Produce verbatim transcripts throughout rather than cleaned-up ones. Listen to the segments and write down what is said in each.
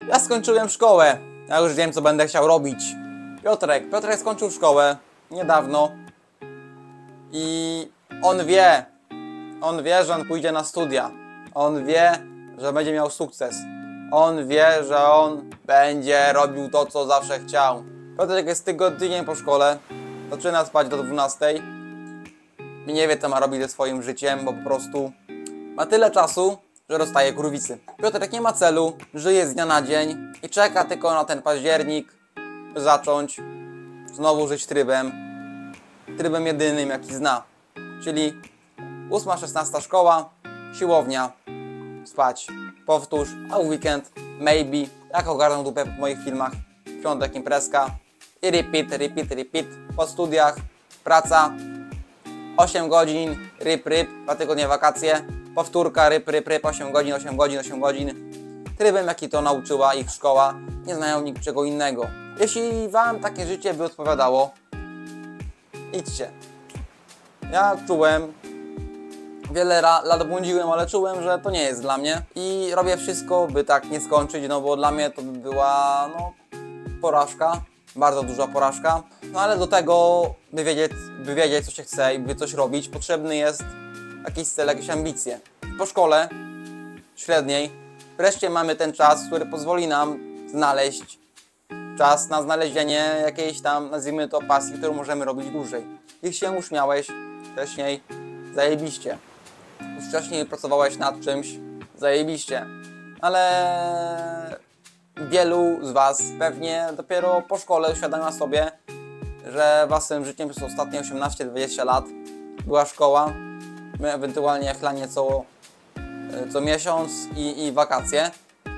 Ja skończyłem szkołę. Ja już wiem, co będę chciał robić. Piotrek. Piotrek skończył szkołę niedawno. I on wie, on wie, że on pójdzie na studia. On wie, że będzie miał sukces. On wie, że on będzie robił to, co zawsze chciał. Piotrek jest tygodniem po szkole. Zaczyna spać do dwunastej. I nie wie, co ma robić ze swoim życiem, bo po prostu ma tyle czasu, że rozstaje kurwicy. Piotrek nie ma celu, żyje z dnia na dzień i czeka tylko na ten październik, by zacząć znowu żyć trybem, trybem jedynym, jaki zna. Czyli ósma szesnasta szkoła, siłownia, spać, powtórz, a w weekend, maybe, jak ogarną dupę w moich filmach, w piątek imprezka i repeat, repeat, repeat, po studiach, praca, osiem godzin, ryp, ryp, dwa tygodnie wakacje, powtórka, ryp, ryp, ryp, osiem godzin, osiem godzin, osiem godzin. Trybem, jaki to nauczyła ich szkoła, nie znają niczego innego. Jeśli wam takie życie by odpowiadało, idźcie. Ja czułem, wiele lat błądziłem, ale czułem, że to nie jest dla mnie i robię wszystko, by tak nie skończyć, no bo dla mnie to by była, no, porażka, bardzo duża porażka. No ale do tego, by wiedzieć, by wiedzieć, co się chce i by coś robić, potrzebny jest jakiś cel, jakieś ambicje. Po szkole średniej wreszcie mamy ten czas, który pozwoli nam znaleźć czas na znalezienie jakiejś tam, nazwijmy to, pasji, którą możemy robić dłużej. Jeśli się już miałeś wcześniej, zajebiście. Już wcześniej pracowałeś nad czymś, zajebiście. Ale wielu z was pewnie dopiero po szkole uświadamia sobie, że waszym życiem przez ostatnie osiemnaście dwadzieścia lat była szkoła, ewentualnie chlanie co, co miesiąc i, i wakacje,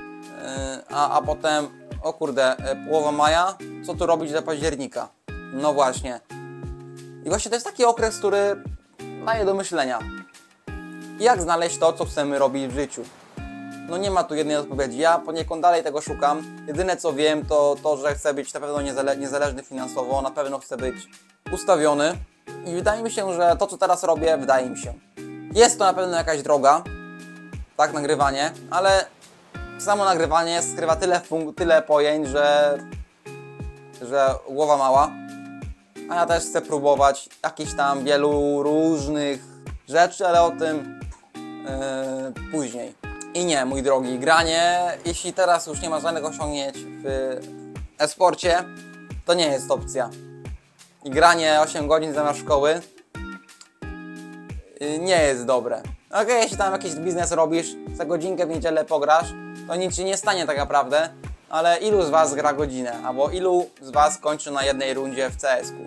a, a potem, o kurde, połowa maja, co tu robić do października? No właśnie. I właśnie to jest taki okres, który daje do myślenia. Jak znaleźć to, co chcemy robić w życiu? No nie ma tu jednej odpowiedzi. Ja poniekąd dalej tego szukam. Jedyne co wiem, to to, że chcę być na pewno niezale niezależny finansowo, na pewno chcę być ustawiony. I wydaje mi się, że to, co teraz robię, wydaje mi się. Jest to na pewno jakaś droga, tak, nagrywanie, ale samo nagrywanie skrywa tyle, tyle pojęć, że, że głowa mała. A ja też chcę próbować jakichś tam wielu różnych rzeczy, ale o tym yy, później. I nie, mój drogi, granie, jeśli teraz już nie ma żadnych osiągnięć w e-sporcie, to nie jest opcja. I granie osiem godzin zamiast szkoły yy, nie jest dobre. Okej, okay, jeśli tam jakiś biznes robisz, za godzinkę w niedzielę pograsz, to nic się nie stanie tak naprawdę, ale ilu z was gra godzinę, albo ilu z was kończy na jednej rundzie w C S ku?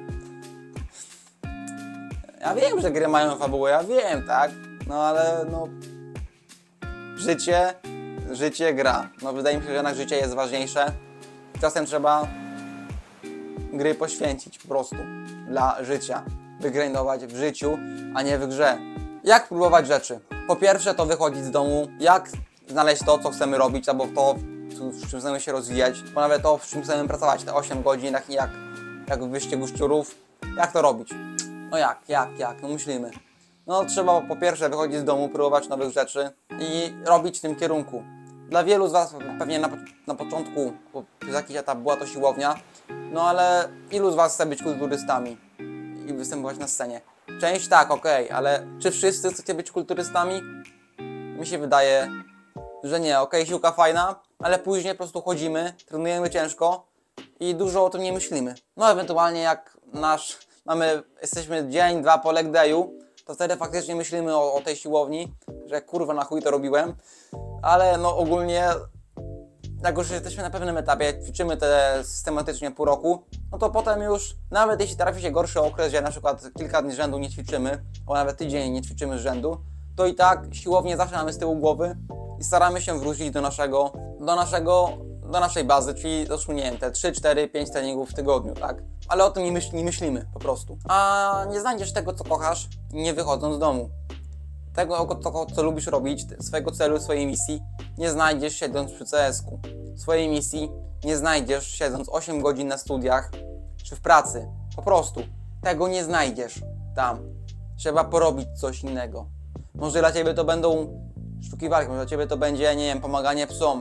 Ja wiem, że gry mają fabułę, ja wiem, tak? No ale no... Życie, życie gra. No wydaje mi się, że jednak życie jest ważniejsze. Czasem trzeba gry poświęcić po prostu dla życia. Wygrindować w życiu, a nie w grze. Jak próbować rzeczy? Po pierwsze to wychodzić z domu. Jak znaleźć to, co chcemy robić, albo to, w czym chcemy się rozwijać. Bo nawet to, w czym chcemy pracować te osiem godzin, jak, jak, jak w wyścigu szczurów. Jak to robić? No jak, jak, jak? No myślimy. No trzeba po pierwsze wychodzić z domu, próbować nowych rzeczy i robić w tym kierunku. Dla wielu z was pewnie na, na początku, bo przez jakiś etap była to siłownia, no ale ilu z was chce być kulturystami i występować na scenie? Część tak, okej, okay, ale czy wszyscy chcecie być kulturystami? Mi się wydaje, że nie. Okej, okay, siłka fajna, ale później po prostu chodzimy, trenujemy ciężko i dużo o tym nie myślimy. No ewentualnie jak nasz, mamy, jesteśmy dzień, dwa po leg day'u, to wtedy faktycznie myślimy o, o tej siłowni, że kurwa na chuj to robiłem, ale no ogólnie jak już jesteśmy na pewnym etapie, ćwiczymy te systematycznie pół roku, no to potem już, nawet jeśli trafi się gorszy okres, że na przykład kilka dni z rzędu nie ćwiczymy, albo nawet tydzień nie ćwiczymy z rzędu, to i tak siłownię zawsze mamy z tyłu głowy i staramy się wrócić do naszego, do naszego, do naszej bazy, czyli załóżmy, nie wiem, te trzy, cztery, pięć treningów w tygodniu, tak? Ale o tym nie, myśl, nie myślimy po prostu. A nie znajdziesz tego, co kochasz, nie wychodząc z domu. Tego, co, co lubisz robić, swojego celu, swojej misji, nie znajdziesz siedząc przy C S ku. Swojej misji nie znajdziesz siedząc osiem godzin na studiach czy w pracy. Po prostu. Tego nie znajdziesz tam. Trzeba porobić coś innego. Może dla ciebie to będą sztuki walki, może dla ciebie to będzie, nie wiem, pomaganie psom.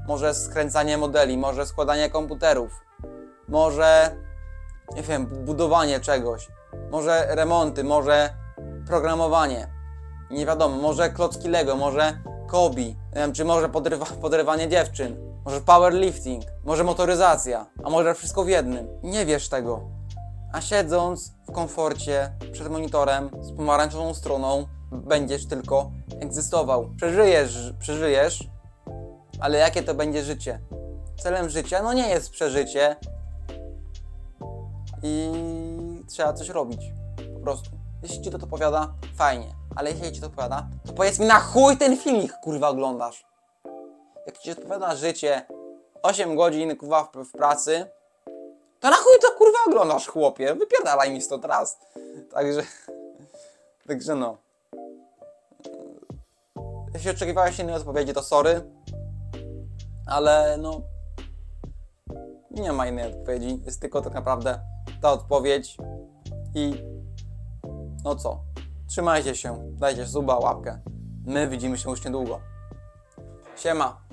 może skręcanie modeli, może składanie komputerów, może, nie wiem, budowanie czegoś, może remonty, może programowanie, nie wiadomo, może klocki Lego, może Kobi, nie wiem, czy może podrywa, podrywanie dziewczyn, może powerlifting, może motoryzacja, a może wszystko w jednym. Nie wiesz tego. A siedząc w komforcie przed monitorem z pomarańczową stroną, będziesz tylko egzystował. Przeżyjesz, przeżyjesz, ale jakie to będzie życie? Celem życia no nie jest przeżycie i trzeba coś robić. Po prostu. Jeśli ci to odpowiada, fajnie. Ale jeśli ci to odpowiada, to powiedz mi, na chuj ten filmik kurwa oglądasz. Jak ci odpowiada życie osiem godzin kurwa w, w pracy, to na chuj to kurwa oglądasz, chłopie. Wypierdalaj mi stąd raz. Także, także no. Jeśli oczekiwałeś innej odpowiedzi, to sorry. Ale no, nie ma innej odpowiedzi. Jest tylko tak naprawdę ta odpowiedź. I no co? Trzymajcie się, dajcie suba, łapkę. My widzimy się już niedługo. Siema.